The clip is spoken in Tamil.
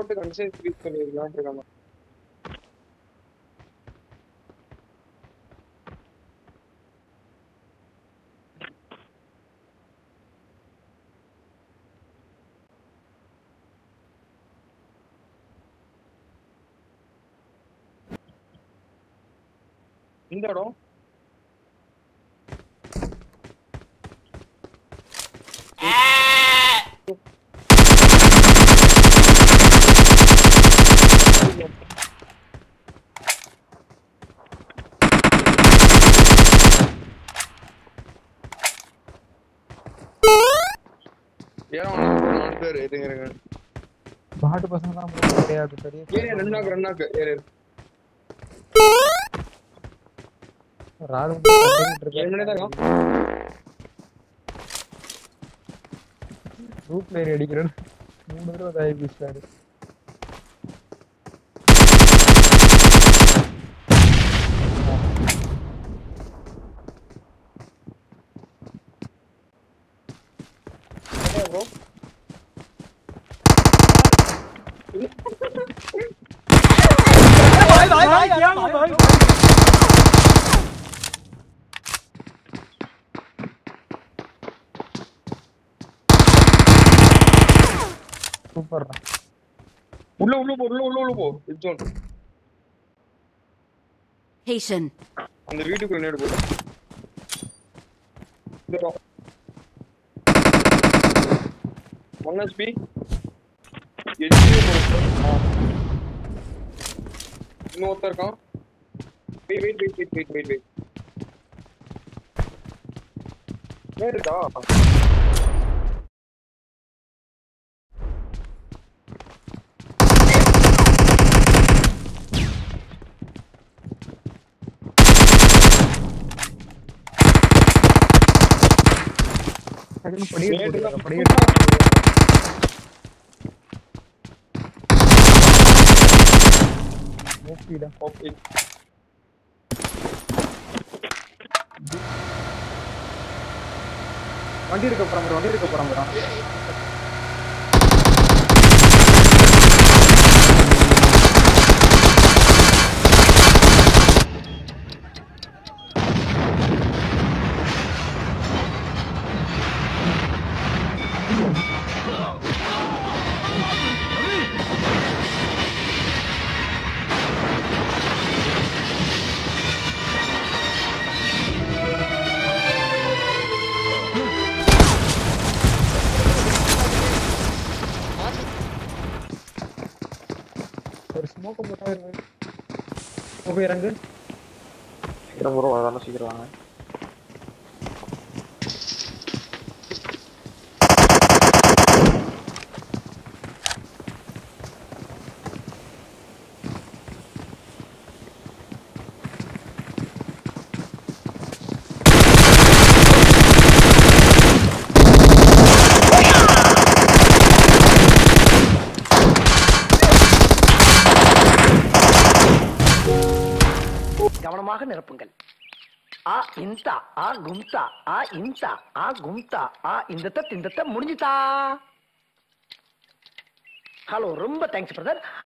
போட்டு கன்சைஸ் க்ரீஸ் பண்ணிருக்கலாம் இருக்காங்க. இந்த இடம் பாட்டு பசங்க தான் கிடையாது பெரிய ரன்னாக்கு ஏறு ராடு ரூப்ல ஏறி அடிக்கிறேன் 3 தடவை தாய் பீஸ்டாரு சூப்பர் உள்ள போ ஜோன் Patient. அந்த வீட்டுக்குள்ள நேடு போ இதோ 1 HP எஜ்ஜே போறோம் இன்னொருத்தர் இருக்கான் வெயிட் நேடுடா வண்டி இருக்க போறாங்க ஒரு ஸ்மோக் போட்டா போய் இறங்கு ப்ரோ அதெல்லாம் சீக்கிரம் வாங்க கவனமாக நிரப்புங்கள் ஆ இந்தா ஆ கும்தா ஆ இந்தா ஆ கும்தா ஆ இந்த முடிஞ்சுதா ஹலோ ரொம்ப தேங்க்ஸ் பிரதர்